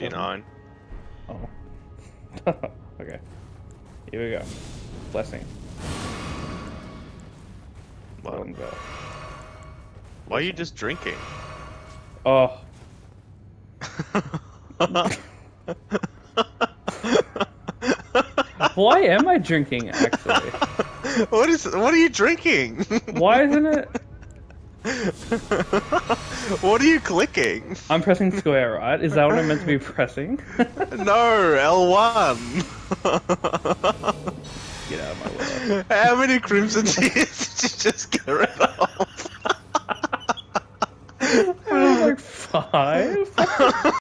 59. Oh. Okay. Here we go. Blessing. What? Let him go. Why are you just drinking? Oh. Why am I drinking, actually? What are you drinking? Why isn't it? What are you clicking? I'm pressing square, right? Is that what I'm meant to be pressing? No, L1. Get out of my way. How many crimson tears did you just get rid of? I was like 5?